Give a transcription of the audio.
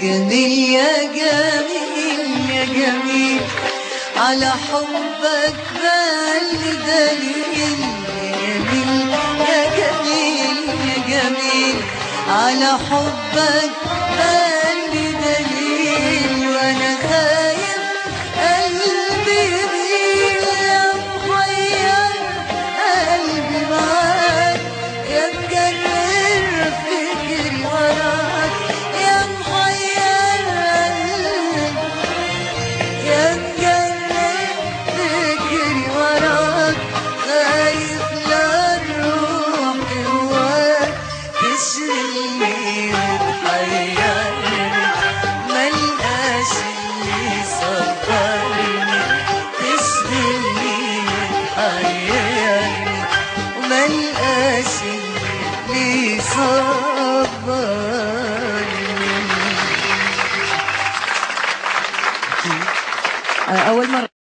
جميل يا جميل يا جميل، على حبك بالي دليل. يا جميل يا جميل، على حبك بالي دليل. وانا خايف قلبي يميل، يا مغير قلبي معاك، يا مجرر فكري وراك، يا محير قلبي، يا مجرر فكري وراك. خايف لا الروح جواك تشغلني وتحيرني، ملقاش اللي يصبرني. تشغلني وتحيرني، وملقاش اللي يصبرني. أول مرة